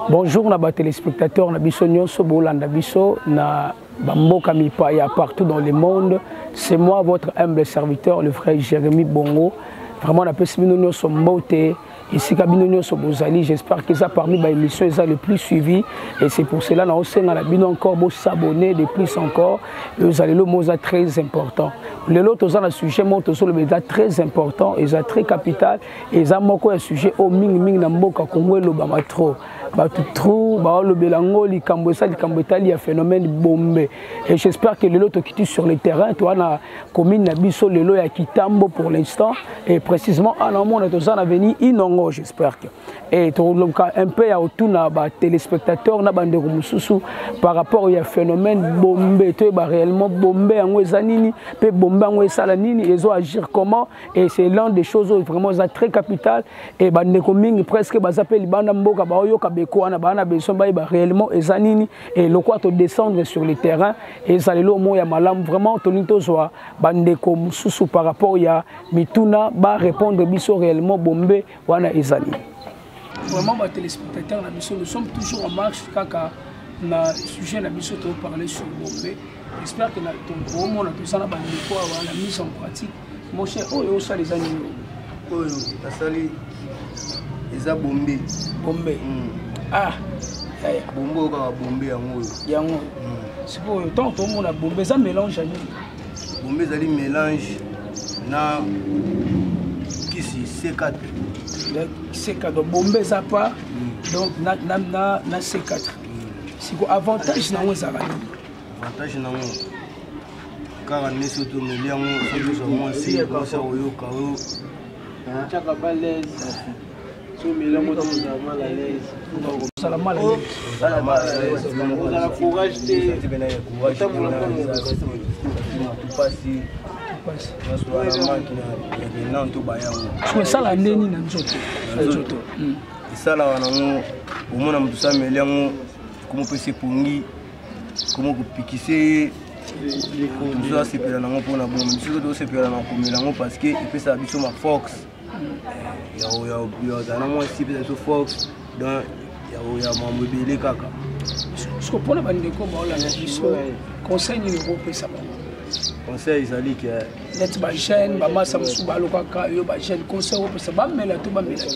Bonjour na téléspectateurs, na biso nyonso bolanda biso na bamboka mipaya partout dans le monde. C'est moi votre humble serviteur, le frère Jérémy Bongo. Vraiment na pesi bino nyonso mbote. Ici kabino nyonso bozali, j'espère que ça parmi les émissions les plus suivies et c'est pour cela na osenga na bino encore bo s'abonner de plus encore. Vous allez le mot très important. Le lot aux un sujet monte sur le média très important et ça très capital et ça moko un sujet au ming na mboka Congo lo ba trop. Ba tout ba lo belango li kambo ça li kambo tali a phénomène bombe et j'espère que le lot qui sur le terrain toi na commune na biso le lot ya Kitambo pour l'instant et précisément en amont de ça na venir inongo j'espère que et un peu à autour na ba téléspectateurs na bande mususu par rapport au phénomène bombe to ba réellement bombe en ezanini pe bombe en esalanini ils ont agir comment et c'est l'un des choses vraiment très capital et bande commune presque ba appelle banda mboka ba yoka beko na bana beso ba réellement ezanini et le quoi to descendre sur le terrain et ça le mo ya malam vraiment tonito zoa bande ko mususu par rapport ya mituna ba répondre biso réellement bombe wana ezanini. Vraiment, les téléspectateurs, nous sommes toujours en marche kaka na sujet na biso to parler sur Bombe. J'espère que ton moment na tout ça na ba la mise en pratique. Mon cher, oh ça les animaux. Oh ça sali eza Bombe. Bombe. Ah. Bombe ka Bombe yango. Yango. C'est pour tant tout monde na Bombe ça mélange ani. Bombe zali mélange na kisi C4. C4 donc Bombe ça pas donc na C4 si quoi avantage na ça va avantage na car ne surtout me liango so mo si ko sa oyo ka o chaka balèze so me liango to za mal à l'aise ça mal à l'aise on a courage de bena courage tout passer ça la neni na nzoto ça la wana au moins na mtusa meliango comment peut se pongi comment kupikise tout ça c'est pela nango pona bon monsieur do se pela na komelango parce que il peut ça biso ma fox ya na moi si peut fox dans ya mambo belé kaka ce qu'on pona bande ko ba la biso conseil ni européen ça conseil ezali ke net ba jeune ba masa musu ba lokaka yo ba jeune conseil o pesa ba mela te ba mela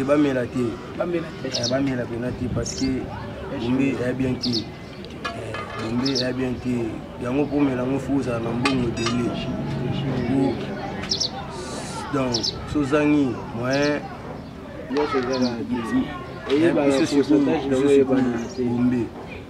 penalty parce que Bombe est bien qui Bombe est bien qui yango pour mela ngo fuza na mbongo délé donc sozangi moyen yo sozanga et ba pourcentage de Bombe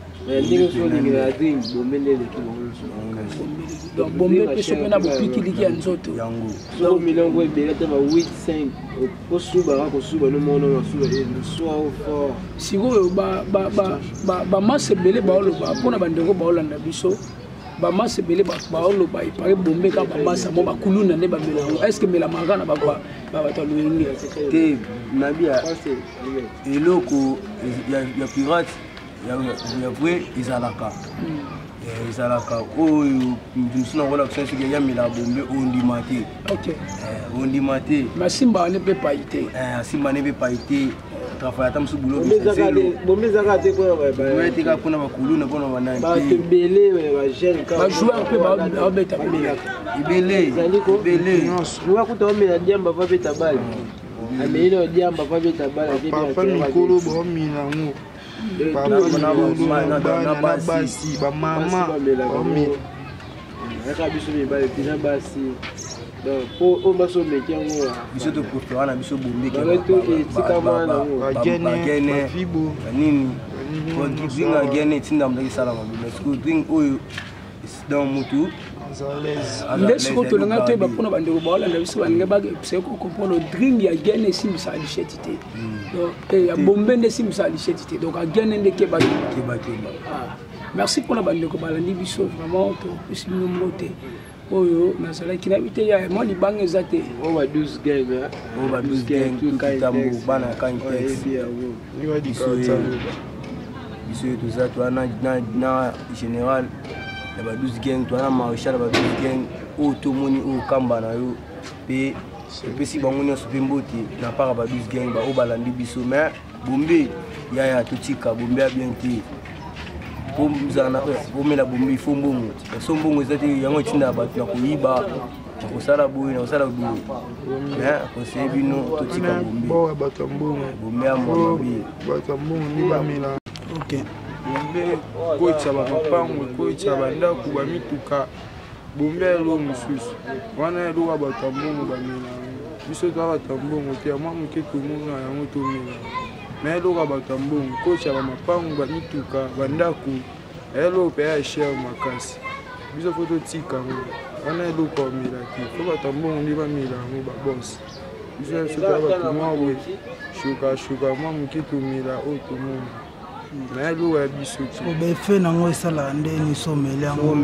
donc Bombe peut se faire beaucoup de gens nzoto yango so milongo ebelata ba 8-5 ko suba ko suba no mono na suba le soir au fort siko ba masse belé ba oloba pona bandeko ba olanda biso ba masse belé ba oloba ipare Bombe ka ba masse mo ba kuluna ne ba melango est-ce que mela magana ba to luingi te nabia eloko ya pirate ya vrai izalaka izalaka oyo msina wala kusema ya mila Bombe ondimate OK ondimate masimba ne peut pas ité simba ne peut pas ité travailler tam su boulot Bombe zaka te ko ba ouais te ka pona ba kuluna pona ba nani ba tembele ba jeune ka ba joueur peu ba beta ibele non wa kuta omela diamba va beta bali amelo diamba va beta bali papa mikolo bo milango basi ba mama aka biso mibale tina basi donc po baso mekiango biso to préféré na biso Bombe ba gene fibo nini dinga gene tinda mdaki sala mabile school drink oyo dans mutu ndesi ko to nga to ba pona bande ko ba la biso bange ba se ko comprendre drink ya gene sim sa lichetité donc ya Bombe ndesi sim sa lichetité donc a gene ndeke ba merci pour la bande ko ba la biso vraiment to plus nous moté oyo nazala kina bité ya moi li bange zate o ba 12 gang o ba 12 gang Kitambo bana kan text ni wa di ka biso to za to na général ya ba 12 gang to na marshal ba 12 gang o to moni o kamba na yo pe si bango nyonso pe mboti na part ba 12 gang ba o balandi biso mais Bombe ya totika bombe ya bien te po mzana bomela bombe il faut mbongo so mbongo ezati yango tinda bato na koyiba kosala boye na kosala boye conseiller bino totika bombe bo bato mbongo bombe ya mwabi bato mbongo ni bamela ok bombe kocha bamapango kocha bandako bamituka bombe elo mosusu wana eloka bato mbongo bamela biso toa bato mbongo te mwa moke tomona yango tomela mais eloka bato mbongo kocha bamapango bamituka bandako elo mpe ya cher makasi biso fo totika yango wana eloko omela te fo bato mbongo nde bamela yango babosi biso sotoa bato mwa boye shuka mwa moke tomela oyo tomona mais eloko ya biso te befe nango esalaka ndeni someli yango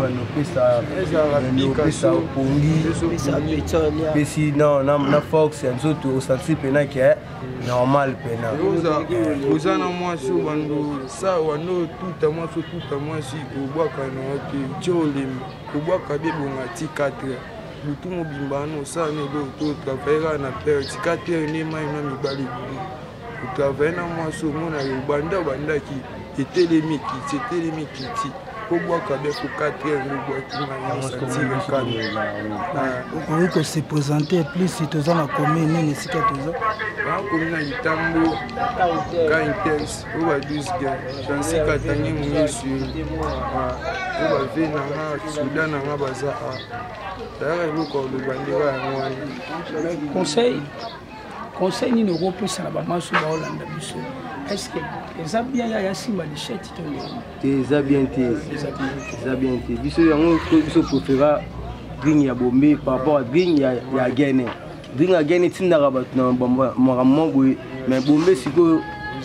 ezalaka pongi pesi na fox ya nzoto osanti mpena ke normal mpena oza na mwasi bando sa wando tuta mwasi obwaka na te tio olema obwaka bebonga ti 4 butu mobimba wana osala na eloko to otravaillera na pere ti 4 heure nde mai na mibali bino otravaille na mwasi omona bandaki etelemi kiti obwaka be ko 4 heure ngobwaki mai osantire kane okoki kose présenter plus toza na commune nini esika toza bakomi na litambo kaintex oyo ba 12 ga jansika tangi monyesu oyo bave nanga suda nanga baza tayaka eloko oloba ndeka yango wana conseil nini okopesa na bamaso baolanda biso est-ce que eza bien ya nsima lichette to te eza bien te biso yango biso préféra drink ya bombe par rapport à drink ya gene drink ya gene tindaka bato na makambo boye mais bombe sikoyo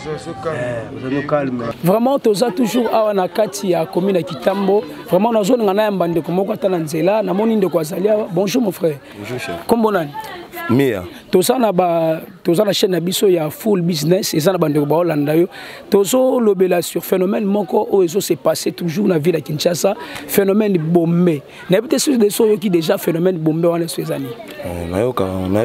vraiment toza toujours awa na kati ya commune ya Kitambo vraiment nazoninga na yamba ndeko moko ata na nzela namoni ndeko azali awa. Bonjour mon frère. Bonjour chef. Kombo nani? Mia. Toza na chaîne na biso ya full business eza na bandeko baolanda yo tozo lobela sur phénomène moko o ezo se passer toujours na ville ya Kinshasa phénomène bombe na bité sur des soyo qui déjà phénomène bombe wana sezani nayoka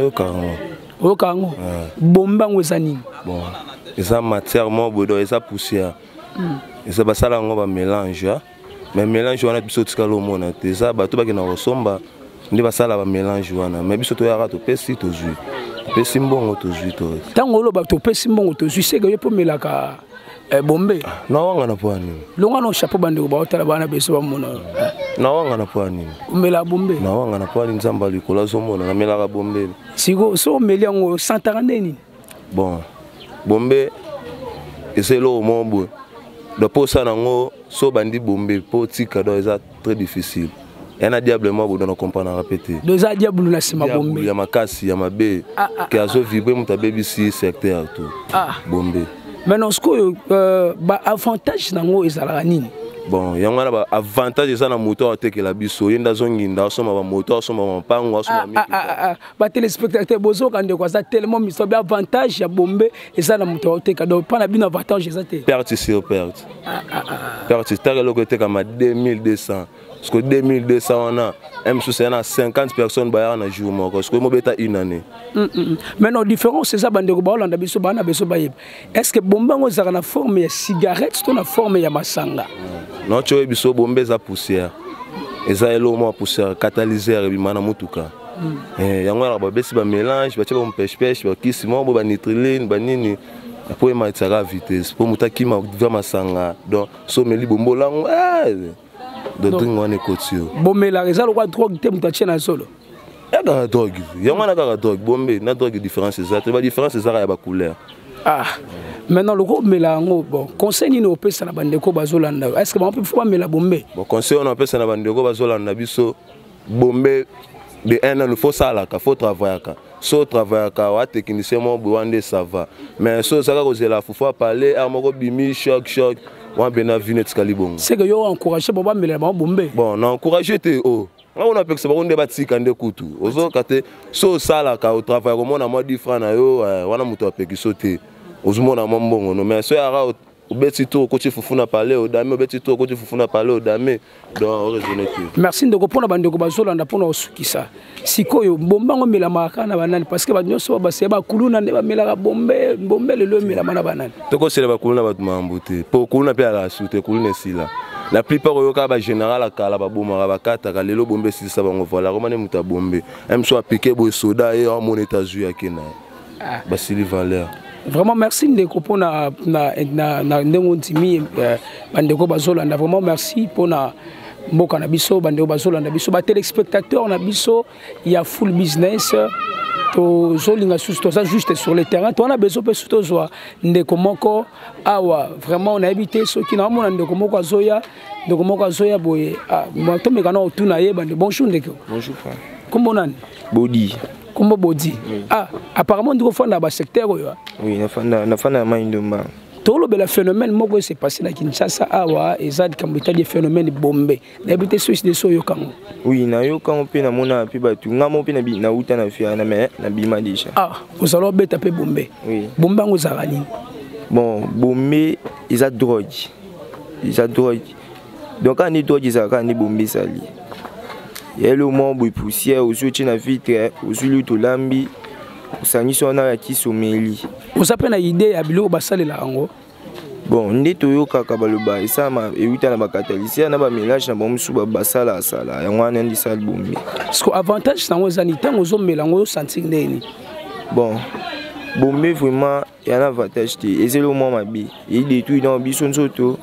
ngo bombe ngo ezani bon eza matière mo bodo eza poussière eza basala ngo ba mélange mais mélange wana biso tikalo mona te eza bato bakina kosomba ndi basala ba mélange wana mais biso to yaka to pesi to zui pesi mbongo to zui to tango loba to pesi mbongo to zui sega yo pomelaka bombe na wanga na poani longa no chapeau bande ba otala bana beso ba mona na wanga na poani umela bombe na wanga na poani nzamba likola zo mona na melaka bombe sigo so meli yango 140 nini bon bombe eselo mombo do posa nango so bandi bombe po tika do eza très difficile. Il y a un diable moi pour nous comprendre répéter. Deux a diable na sima bombe. Il y a ma casse, il y a ma baie. Qui a zo vibré mon baby si secteur tout. Bombe. Maintenant ce que ba avantage nango ezala nini? Bon, il y a un avantage ça na moteur te que la biso yenda zonginda soma ba moteur soma ba pango soma miki. Ba téléspectateur bozo quand de quoi ça tellement mi so avantage ya bombe eza na moteur te ka donc pas na bien avantage ça te. Perte sur perte. Perte tare le côté comme 2200. Parce que 2200 on a même si c'est 50 personnes ba na jour moi parce que mo beta une année. Maintenant différence c'est ça bande ko ba Hollande biso ba na biso ba yeb. Est-ce que bombe ngo za na forme ya cigarette to na forme ya masanga? Non tu vois biso bombe za poussière. Eza elo mo poussière catalyseur bi mana mutuka. Yango la ba besi ba mélange ba tia ba pêche ba kisi mo ba nitriline ba nini. Pour y mettre à vitesse pour mutaki ma masanga donc so meli bombo lango de drink on écotio bombe la raison le quoi drogue te mutachi na solo ya ga drogue yango na ga drogue bombe na drogue différence exacte ba différence ezaka ya ba couleur maintenant le groupe melango bon conseil ni no pesa na bandeko bazolanda est-ce que on peut faut mela bombe bon conseil on pesa na bandeko bazolanda biso bombe de un an il faut ça là faut travailler so travailler wa technicien mo bwande ça va mais so ça ka la faut parler à moko bimi choc wa bena vinette kalibongo c'est que yo encourager baba mela bombe bon na encourager te on a pexé ba onde batika nde kutu ozo kate so ça là ka au travail comme on a moi 10 francs na yo wana muto apeki sauter ozumona mbongo no mais so ara obeti to ko fufuna parler au dame obeti to ko fufuna parler au dame donc raisonner. Merci ndeko pona bandeko bazolanda pona osukisa sikoyo bombango mela makana banani parce que banyoso base ba kuluna ne ba mela bombe le mela mana banani to ko sele ba kuluna ba mambuté po kuluna pe ala sute kuluna sila la plupart yoka ba général akala ba bomara ba kata ka lelo bombe sisa bango voilà romane muta bombe même soit piqué bo soda et en mon états-unis akena basili valeur. Vraiment merci ndeko pona na ndengo ntimi bandeko bazolanda vraiment merci pona mboka na biso bandeko bazolanda biso ba téléspectateurs na biso ya full business to zolinga susto ça juste sur le terrain to on a besoin pe susto zo ndeko moko awa vraiment on a habité ceux qui na mona ndeko moko azoya boye moi to mekana otuna ye bande bonjour ndeko bonjour frère comment nani body Combo Bodi. Oui. Ah, apparemment, tu vas dans le secteur. Oui, na fana Maïndomba. Tout le phénomène qui s'est passé dans Kinshasa, Awa, et ça, comme des phénomènes bombés. D'habitude, c'est des soyeux quand même. Oui, na yo quand on peut na mona puis batu, na mo pe na uta na fia na me na bima déjà. Ah, vous allez bête taper bombé. Oui. Bombé vous arani. Bon, bombé, ils a drogue. Donc quand ils drogue, ils a quand ils bombé sali. Il y a le membre poussière, au soutien à vitre, au soutien de l'ambi, au sanison à qui sommeille. Vous avez une idée à Bilo Bassal là en haut? Bon, on est au Kakabaloba et ça m'a évité à la catalysée, on a un mélange à bombe sous Bassal à Sala, et on a un indisal bombé. Ce qu'avantage, c'est que vous avez mélange senti. Bon, bombé vraiment, il y a un avantage, et c'est le moment ma bille. Il détruit dans le bison soto.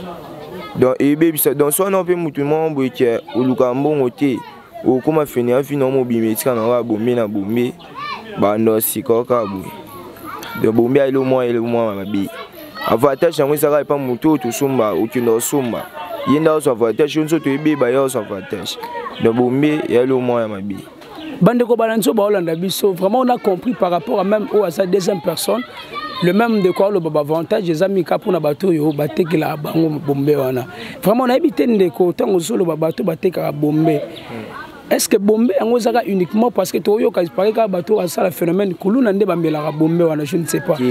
Dans son nom, tout le monde qui est au Lucambon, au comment finir, finalement, bimetiquement, on va bomber na bomber, bando si coca boué. De bomber et le moins, ma bille. Avantage, j'aimerais savoir pas moto, tout somba, ou tu n'as somba. Il y a un avantage, on se trouve bien, il y a un avantage. De bomber et le moins, ma bille. Bandeko Balanzo Baolanda Bisso, vraiment on a compris par rapport à même à sa deuxième personne. Le même de quoi le avantage des amis pour na bateau yo bateki la bango bombe wana. Vraiment on a évité ndeko tant solo bateau bateki la bombe. Est-ce que bombe en ozaka uniquement parce que toyo ka paraît ka bateau a ça le phénomène kuluna nde bambela la bombe wana je ne sais pas.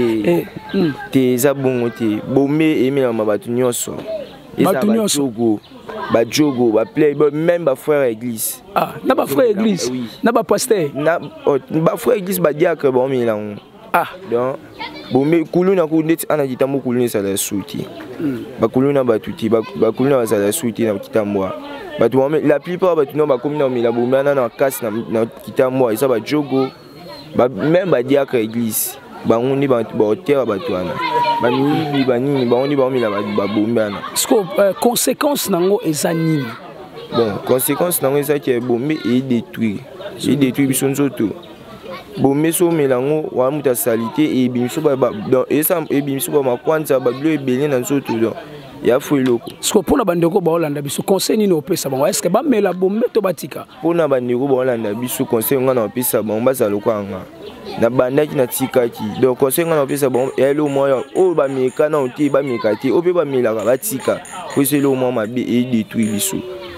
Te za bongo te bombe emela mabatu nyonso. Batu nyonso ba jogo ba play même ba frère église. Ah, na ba frère église. Na ba pasteur. Na ba frère église ba diacre ba omela. Ah, donc bombe kuluna ku ndeti ana kitambo kuluna sala suti. Ba kuluna batuti ba kuluna sala suti na kitambo. Batu la plupart batu no ba komina omela bombe na casse na kitambo ça ba jogo ba même ba diacre église. Ba ngoni ba terre batu ana. Ba ni ba ni ba oni ba omela ba bombe ana. Conséquence nango ezanini. Bon, conséquence nango ça qui est bombe et détruit. Il détruit bisonzo tout. Bombe so melango wa muta salité et bimiso ba dans et ça et bimiso ba makwanta ba bleu ebele na nzoto donc ya foi loko. Ce que pour na bandeko ba Holanda biso conseil ni no pesa bango est-ce que ba mela bombe to batika? Pour na bandeko ba Holanda biso conseil ngana pesa bango ba zaloko anga. Na bandaki na tikaki. Donc conseil ngana pesa bango et le moyen o ba meka na oti ba mekati o pe ba mela ba tika. Ko c'est le moment ma bi et détruit biso.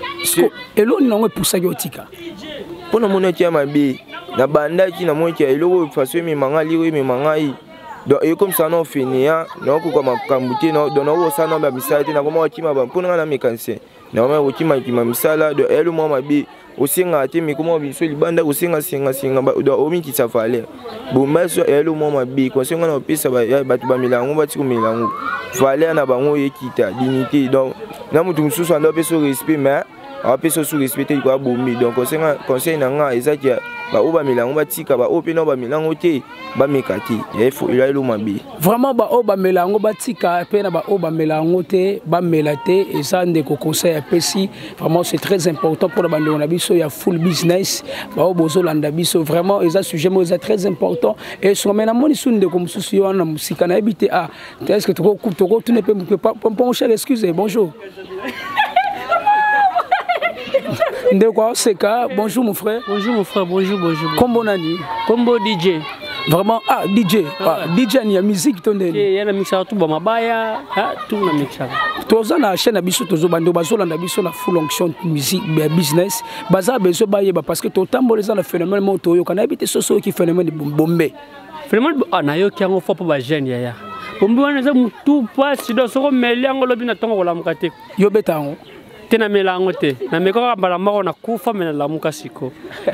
Et l'on n'a pas pour ça yotika. Pour na monaki ma bi na bandaki na monaki eloko façon mi manga liwe mi mangai. Donc et comme ça non fainéant non ko comme kambuté non donc on ça non ba misala na comme okima ba pour na mécanicien. Na ma okima ki ma misala de elo mo ma bi osinga te mi comme biso libanda osinga singa ba do omi ki ça fallait. Bon maso elo mo ma bi ko singa na pesa ba batu ba milango ba tiko milango. Fallait na bango yekita dignité donc na mutu mususu ando peso respect mais a peso sous respecter quoi bombi donc conseil na nga ezaki ba oba milango ba tika ba ope no ba milango te ba mekati il faut il a le mabi vraiment ba oba milango ba tika pe na ba oba milango te ba melate et ça ndeko conseil pesi vraiment c'est très important pour la bande on a biso ya full business ba obozo landa biso vraiment et ça sujet moi c'est très important et sur maintenant moni sou ndeko mususu yo na musika na habiter ah est-ce que tu ne peux pas mon cher excusez bonjour. Bonjour mon frère. Bonjour mon frère, bonjour. Combo nani? Combo DJ. Vraiment DJ. DJ ni ya musique tonde. Il y a la mixeur tout mabaya, tout na mixeur. Toza na chaîne biso tozo bando bazola na biso na full onction musique business. Baza beso baye parce que to tamboleza na phénomène moto yo kana habiter soso qui phénomène bombe. Phénomène na yo ki ngo fo pa ba jeune ya. bombe wana eza mutu pasi do soko meli yango lobi na tongo kolamuka te yo beta yango te na mela yango te na mekaka mbala moko na kufa me na lamuka siko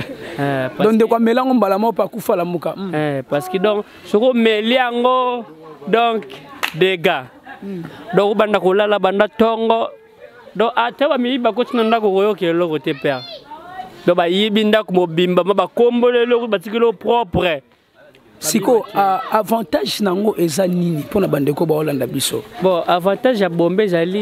donc de quoi mela yango mbala moko pa kufa lamuka parce que donc soko meli yango donc dégâts donc banda kolala banda tongo donc ata ba mi ba kotina ndako koyoka eloko te père donc ba yibi ndako mobimba ba kombolelo batikelo propre siko avantage nango eza nini pona bandeko ba Hollanda biso bon avantage ya bombe zali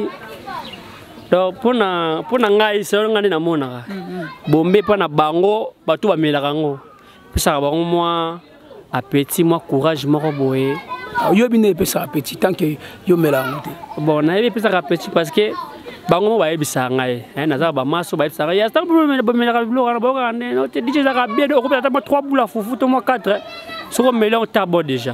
donc pona ngai solo ngani na monaka bombe pona bango batu ba melaka ngo pesa bango moi appétit moi courage moko boye yo bine pesa appétit tant que yo melango te bon na yebi pesa appétit parce que bango ba yebisa ngai naza ba maso ba yebisa ngai ya sta problème ba melaka bilo kana ba kana no te DJ za ka bien ko peut-être 3 boules fufu to moi 4 soko melon tabo déjà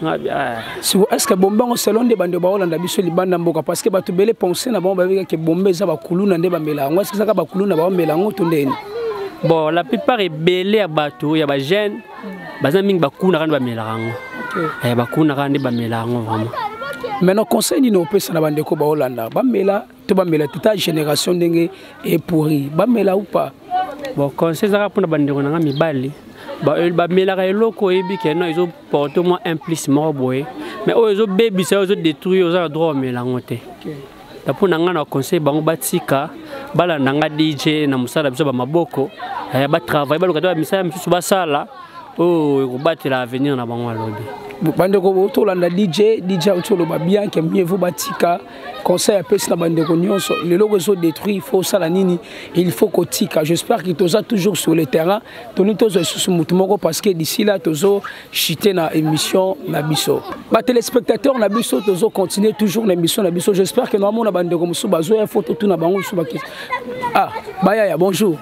est-ce que bombe on selon de bande ba Hollanda biso libanda mboka parce que batu bele penser na bon ba que bombe za ba kuluna nde ba melango est-ce que ça ka ba kuluna ba melango to ndeni bon la plupart est belé à bateau ya ba jeune baza mingi bakuna kana ba melango bakuna kana ba melango vraiment maintenant conseil ni no pesa na bande ko ba Hollanda ba mela to ba mela toute génération ndenge est pourri ba mela ou pas bon conseil za pour na bande ko na mibali ba melaka eloko ebi keno ils ont porté moi implice mort boy mais eux ils ont baby ça ils ont détruit aux droit melango te ta pour nanga na conseil bango batika bala nanga DJ na musala biso ba maboko ba travail ba lokata ba misala misu ba sala oh ko batela avenir na bango alobi bande ko to landa DJ utolo ba bien que mieux vous batika conseil à pesa bande ko nyonso les logos sont détruits il faut ça la nini il faut kotika j'espère que toza toujours sur le terrain toni tozo sous mutumoko parce que d'ici là tozo chiter na émission na biso ba téléspectateurs na biso tozo continuer toujours l'émission na biso j'espère que normalement na bande ko musu bazo ya photo tout na bango sous ba Bayaya bonjour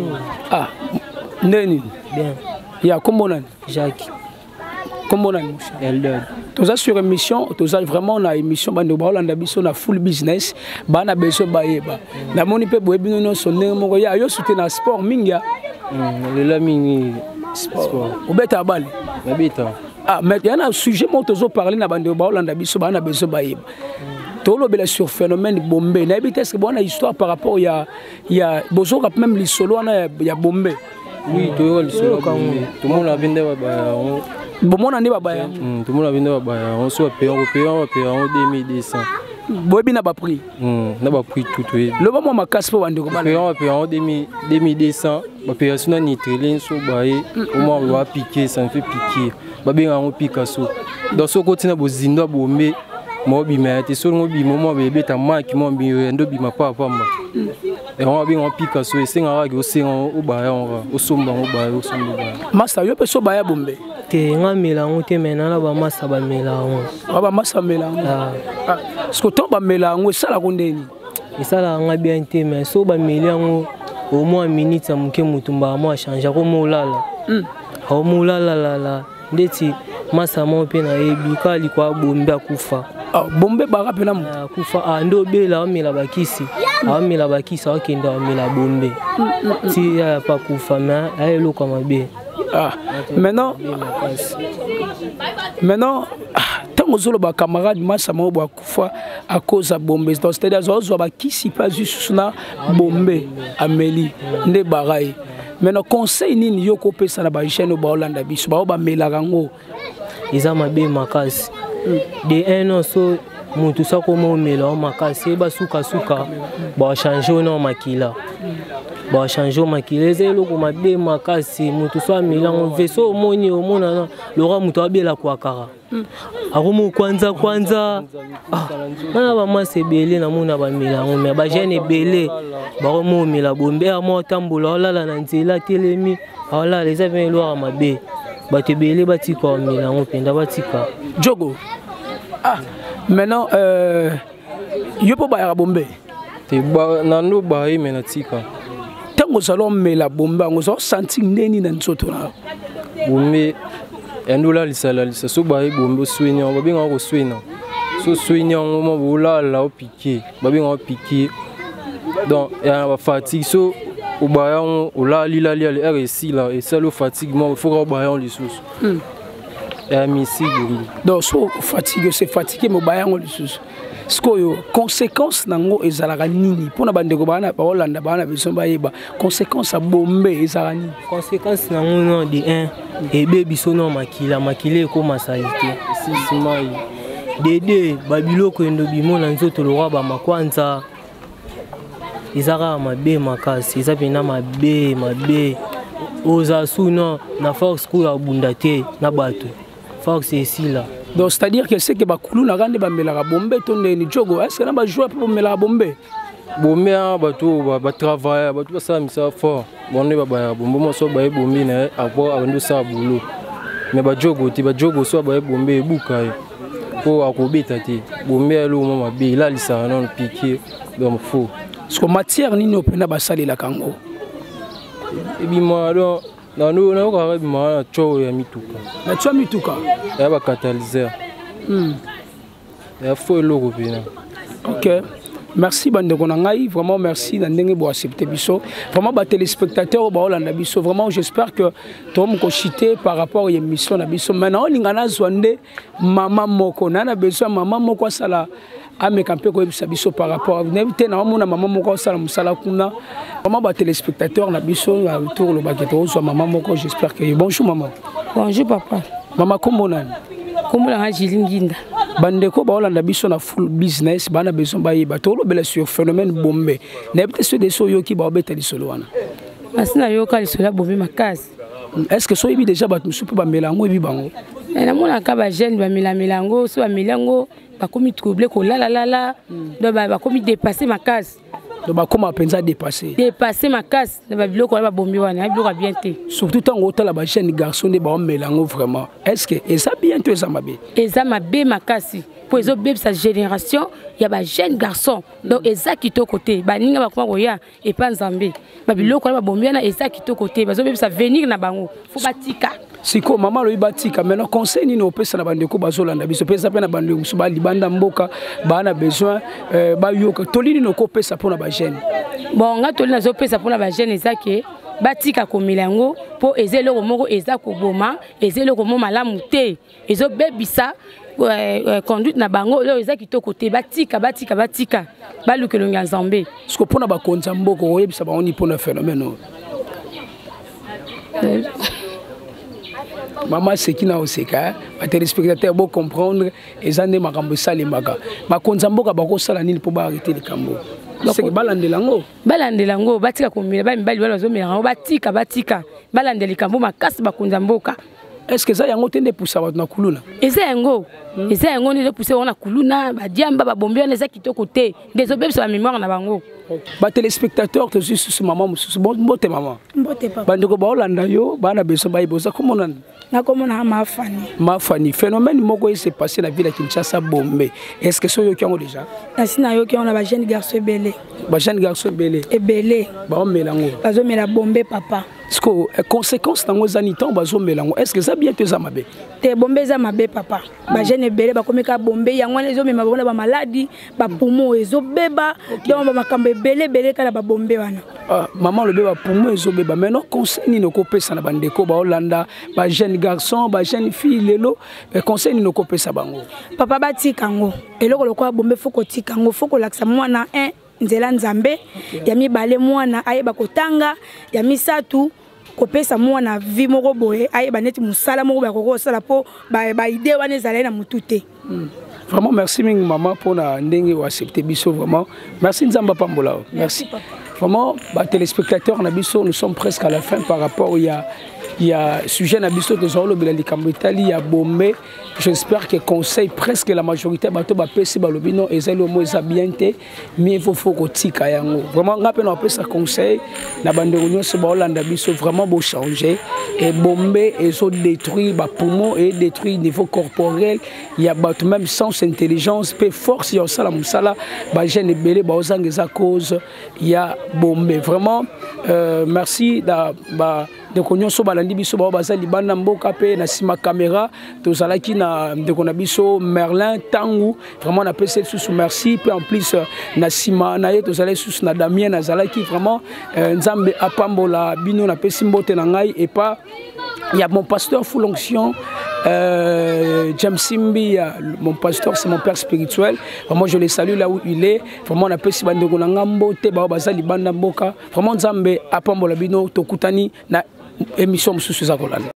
neni bien ya comment Jacques comment on a tous sur émission tous vraiment na émission bande ba Hollanda biso na full business bana beso bayeba na moni pe boyebi no sonne moko ya yo soutenir sport mingia le mingi sport obeta bali babita mais il y a un sujet mo tozo parler na bande ba Hollanda biso bana beso bayeba tolo bela sur phénomène bombe na ebite est-ce que bonne histoire par rapport il y a bozo même les solo na ya bombe oui to le solo tout le monde a vende ba bon mon année baba tout le monde a venu on soit payé en 2200 boyebi na ba prix na ba prix tout le moment ma casse pour bande ko bala payé en 2200 ba payé sur na nitrelin so baé au moins on va piquer ça me fait piquer ba benga on Picasso dans ce côté na bozindo bombe mo bi mate so mo bi mo bébé ta marque mo bi ndo bi ma papa ma et on va bien on Picasso et singa wa go singa o ba o somba o ba o somba master yo pe so ba ya bombe te nga melango te maintenant ba massa ba melango ba massa melango parce que to ba melango sala ko ndeni sala nga bien te mais so ba melango au moins minute amuke mutumba mo changer ko mo lala au mo lala ndeti massa mo pe na ebi kali kwa bombe akufa bombe ba pe na kufa ndo bela o mela bakisi amela bakisi akenda amela bombe ti ya pa kufa mais ayelo comme bien maintenant tant que zolo ba camarade massa mo ba kufa à cause à bombe donc c'est-à-dire zo ba kisi pas juste na bombe ameli nde barai maintenant conseil nini yo ko pesa na ba jeune ba Hollanda biso ba melaka ngo iza mabe makasi de un an so mutu sako mo mela makasi ba suka ba changer na makila ba changer makila ezelo ko mabe makasi mutu so mela on veso moni o mona na lora mutu abela kwa kara akomo kwanza mana ba mase belé na mona ba mela on me ba jeune belé ba mo mela bombe a mo tambola olala na nzela telemi olala les amis lora mabe ba te belé batika o mela on penda batika jogo maintenant yo po ba ya bombe te ba nando ba yi mena tika tango salon mela bombe ngo so sentir neni na nsoto na bombe endola lisala so ba yi bombe swenya ba binga ko swenya so swenya ngo mo bola la o piquer ba binga o piquer donc ya ba fatigue so o ba ya o la li RSI là et ça le fatigue mo faut ko ba ya on lisusu donc so fatigue c'est fatigué mo bayango lisusu sikoyo conséquence nango ezalaka nini mpona bandeko bana baolanda bana biso bayeba conséquence ya bombe ezalaka nini conséquence nango non de 1 ebe biso no makila ekoma salite sisimai dede babiloko endo bimona nzoto lokwa bamakwanza ezaka mabe makasi eza pena mabe oza suna na force ko ya bunda te na bato force esila. Donc c'est-à-dire que c'est que bakulu na rande ba melaka bombe tonde ni jogo est-ce que na ba jouer pour melaka bombe bato ba travailler bato ba sa misa fort bonne ba bombe mo so ba bombe na abo abando sa boulot mais ba jogo so ba bombe buka ko akobeta te bombe alo mo mabe la lisa non piquer donc faux ce que matière nini opena ba sali la kango ebima donc na ko ebima na cho ya mituka na cho mituka ya ba catalyseur ya faux logo pena. OK, merci bandeko na ngai, vraiment merci na ndenge bo accepter biso vraiment ba téléspectateurs ba olanda biso vraiment j'espère que tom ko chité par rapport à émission na biso maintenant lingana zwande mama moko na besoin mama moko sala ameka ko ebisa biso par rapport à n'invité na mona mama moko sala musala kuna vraiment ba téléspectateurs na biso na retour le baketo so mama moko j'espère que bonjour maman. Bonjour papa. Mama kombo nani? Kombo na Jilinginda. Bandeko baolanda biso na full business bana besoin bayeba to lobela sur phénomène bombe na peut-être ce deso yoki ba obeta lisolo wana asina yoka lisolo bombe makasi. Est-ce que so yebi déjà ba musupe ba melango yebi bango na mona ka ba jeune ba melango so ba melango ba komi troublé ko la do ba komi dépasser makasi do ba koma penza dépasser makasi na ba biloko ba bombe wana biloko bien te surtout tango tala ba jeune garçon de ba melango vraiment est-ce que eza bien to eza mabe makasi pour les autres sa génération il y a ba jeune garçon donc eza kito côté ba ninga ba kwa roya et pas nzambe ba biloko ba bombe wana eza kito côté ba zo sa venir na bango faut batika siko mama lo ibatika maintenant conseil ni no pesa na bandeko bazolanda biso pesa pe na bandeko musu ba libanda mboka ba na besoin ba yoka tolini no ko pesa pour na ba jeune bon nga tolina zo pesa pour na ba jeune ezake batika ko milango po ezelo moko ezako boma ezelo ko mo malamu te ezo bebisa conduite na bango lo ezaki to côté batika balukelo nga nzambe parce que pona ba konza mboko oyebisa ba oni pona phénomène Maman c'est qui n'a aussi qu'à les téléspectateurs bon comprendre et en makambo salimaka bakonza mboka bako sala nini pour arrêter les kambo c'est que balandelango batika komela ba mbali wala zo mela batika balandeli kambo makasi bakonza mboka. Est-ce que ça yango tende poussa ba na kuluna eza yango ni poussa na kuluna ba diamba ba bombe on eza kitoko te désobé sur la mémoire na bango ba téléspectateurs to juste maman mususu mbote maman mbote papa bandeko ba olanda yo bana beso ba iboza komona na komona mafani phénomène moko s'est passé na ville de Kinshasa bombe est-ce que so yo kiango déjà asina yo kiango na ba jeune garçon belé ba melango bazo mela bombe papa est-ce que conséquence nango zani temps bazo melango est-ce que ça bien te za mabe te bombe za mabe papa ba jeune belé ba komeka bombe yango ezo mema bona ba maladie ba poumon ezo beba donc ba makambe belé kala ba bombe wana maman le beba poumon ezo beba maintenant conseil ni no ko pesa na bandeko ba Hollanda ba jeune garçon ba jeune fille lelo conseil ni no ko pesa bango papa batika ngo eloko lokwa bombe foko tika ngo foko laksa mwana 1 nzela nzambe ya mibale mwana ayeba kotanga ya misatu kopesa mwana vi moko boye ayeba neti musala moko ba koko sala po ba idée wana ezala na mutute. Vraiment merci mingi maman pour na ndenge ou accepter biso vraiment merci nzamba pambola merci vraiment ba téléspectateurs na biso nous sommes presque à la fin par rapport il y a sujet na biso de Zolo Belali Kambitali ya bombe. J'espère que conseil presque la majorité bato ba pesi ba lobino ezelo mo ezabiente mais faut kotika yango vraiment ngape na pesa conseil na bandeko nyonso ba Hollanda biso vraiment beau changer et bombe ezo détruire ba poumon et détruire niveau corporel il y a bato même sans intelligence peu force ya sala musala ba jeune belé ba ozangeza cause il y a bombe vraiment merci da ba de konyoso balandi biso ba bazali bana mboka pe na sima caméra tozalaki na de konabiso Merlin Tangu vraiment na pese sous merci puis en plus na sima na ye tozalaki sous na Damien na zalaki vraiment nzambe apambola bino na pesi mbote na ngai et pas il y a mon pasteur full onction James Simbi, mon pasteur, c'est mon père spirituel. Vraiment, je le salue là où il est. Vraiment, on a pu s'y bander on a ngambo te ba bazali banda mboka. Vraiment, Nzambe apambola bino tokutani na émission mususu za kolanda.